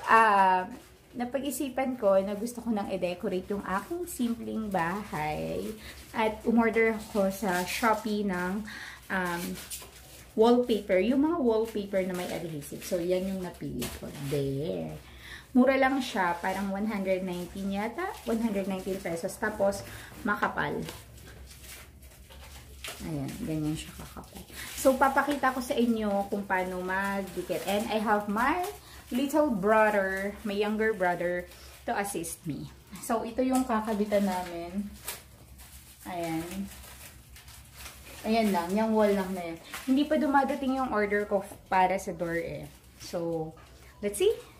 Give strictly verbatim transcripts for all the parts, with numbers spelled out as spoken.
uh, napag-isipan ko na gusto ko nang i-decorate yung aking simpleng bahay. At umorder ko sa Shopee ng um, wallpaper. Yung mga wallpaper na may adhesive. So, yan yung napili ko. There. Mura lang siya. Parang one hundred nineteen yata. one hundred nineteen pesos. Tapos, makapal. Ayan. Ganyan siya kakapal. So, papakita ko sa inyo kung paano magdikit. And I have my little brother, my younger brother, to assist me. So, ito yung kakabitan namin. Ayan. Ayan lang, yung wall lang na yan. Hindi pa dumadating yung order ko para sa door eh. So, let's see.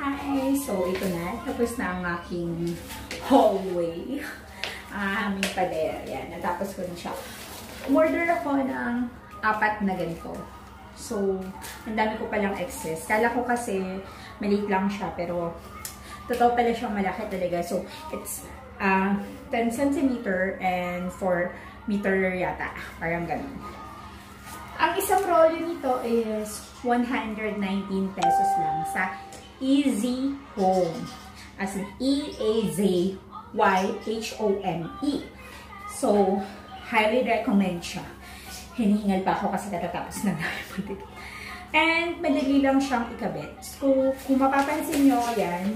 Hi! So, ito na. Tapos na ang aking hallway. Ang aming pader. Yan. Natapos ko na siya. Umorder ako ng apat na ganito. So, ang dami ko palang excess. Kala ko kasi maliit lang siya. Pero, totoo pala siyang malaki talaga. So, it's uh, ten centimeter and four meter yata. Parang ganun. Ang isang rollo nito is one hundred nineteen pesos lang sa Easy Home. As in E A Z Y H O M E. So, highly recommend siya. Hinihingal pa ako kasi katatapos na namin. And, madali lang siyang ikabit. So, kung mapapansin nyo, yan,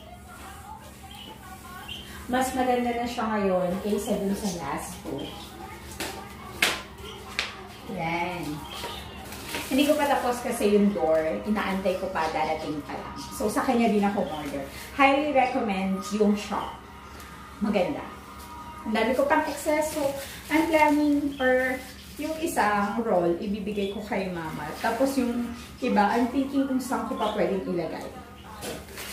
mas maganda na siya ngayon kaysa dun sa last ko. Yan. Hindi ko pa tapos kasi yung door. Inaantay ko pa, darating pa lang. So, sa kanya din ako order. Highly recommend yung shop. Maganda. Ang dami ko pang excess. So, I'm planning or yung isang roll, ibibigay ko kay mama. Tapos yung iba, I'm thinking kung saan ko pa pwedeng ilagay.